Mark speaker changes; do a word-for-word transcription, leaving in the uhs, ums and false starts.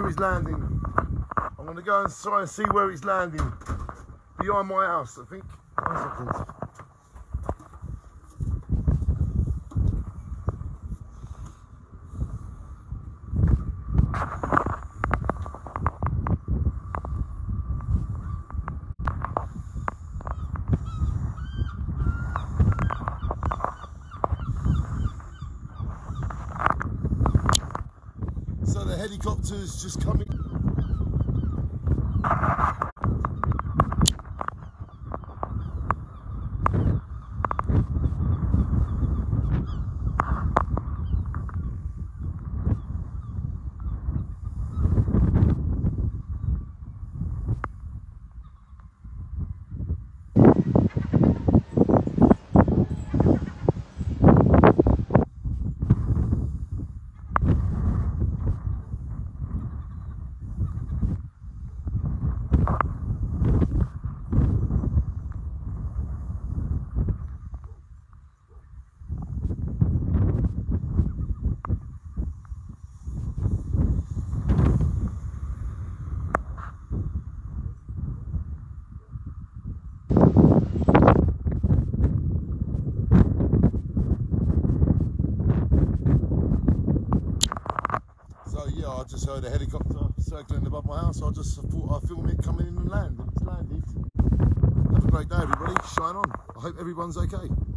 Speaker 1: he's landing. I'm going to go and try and see where he's landing. Behind my house, I think. One second. So the helicopter's just coming. I just heard a helicopter circling above my house. I just thought I'd film it coming in and land. It's landed. Have a great day, everybody. Shine on. I hope everyone's okay.